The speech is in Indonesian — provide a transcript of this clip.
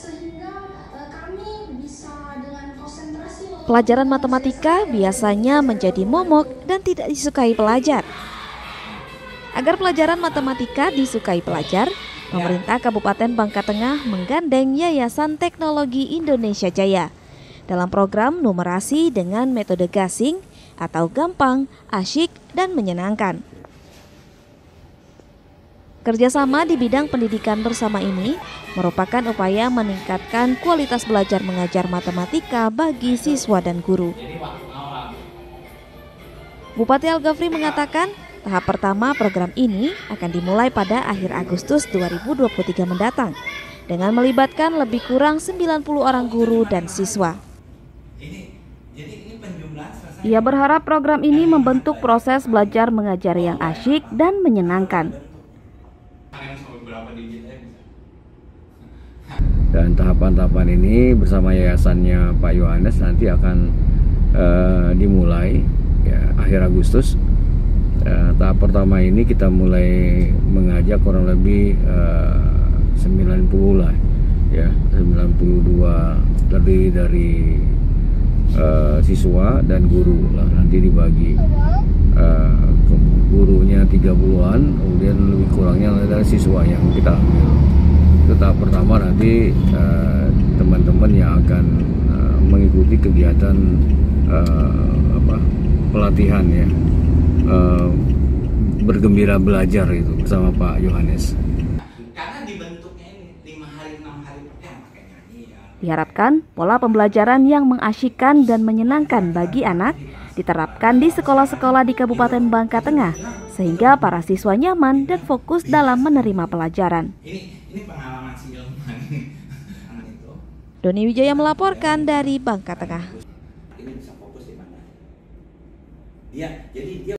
kami bisa dengan konsentrasi. Pelajaran matematika biasanya menjadi momok dan tidak disukai pelajar. Agar pelajaran matematika disukai pelajar, pemerintah Kabupaten Bangka Tengah menggandeng Yayasan Teknologi Indonesia Jaya dalam program numerasi dengan metode gasing atau gampang, asyik, dan menyenangkan. Kerjasama di bidang pendidikan bersama ini merupakan upaya meningkatkan kualitas belajar mengajar matematika bagi siswa dan guru. Bupati Al-Ghafri mengatakan, tahap pertama program ini akan dimulai pada akhir Agustus 2023 mendatang dengan melibatkan lebih kurang 90 orang guru dan siswa. Ia berharap program ini membentuk proses belajar mengajar yang asyik dan menyenangkan. Dan tahapan-tahapan ini bersama yayasannya Pak Yohanes nanti akan dimulai ya, akhir Agustus. Tahap pertama ini kita mulai mengajak kurang lebih 90 lah ya, 92 terdiri dari siswa dan guru lah, nanti dibagi gurunya 30-an, kemudian lebih kurangnya adalah siswa yang kita ambil. Itu tahap pertama, nanti teman-teman yang akan mengikuti kegiatan pelatihan ya, bergembira belajar itu bersama Pak Yohanes. Karena dibentuknya ini 5 hari 6 hari pertama pakai nyanyi ya. Diharapkan pola pembelajaran yang mengasyikkan dan menyenangkan bagi anak diterapkan di sekolah-sekolah di Kabupaten Bangka Tengah sehingga para siswa nyaman dan fokus dalam menerima pelajaran. Ini pengalaman si ilmuwan itu. Doni Wijaya melaporkan dari Bangka Tengah. Ini bisa fokus di mana? Jadi dia